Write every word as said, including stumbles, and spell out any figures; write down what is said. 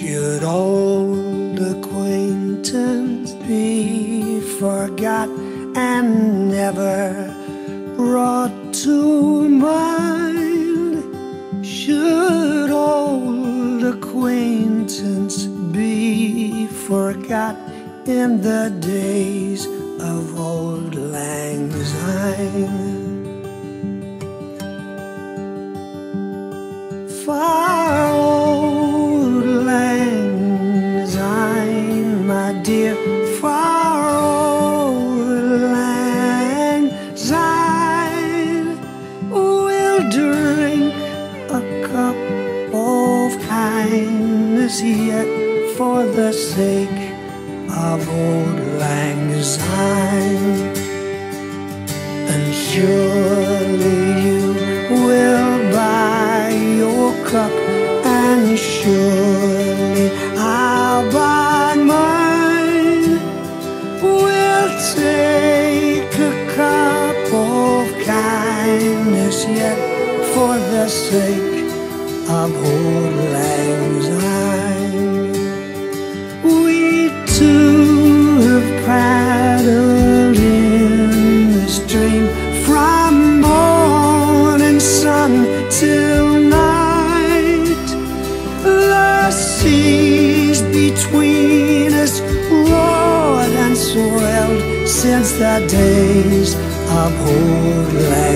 Should old acquaintance be forgot and never brought to mind? Should old acquaintance be forgot in the days of auld lang syne? Far old lang syne, my dear, far old lang syne. We'll drink a cup of kindness yet for the sake of auld lang syne. And surely you will buy your cup, and surely I'll buy mine. We'll take a cup of kindness yet for the sake of auld lang syne. We two have paddled in the stream from morning sun till night. The seas between us roared and swelled since the days of auld lang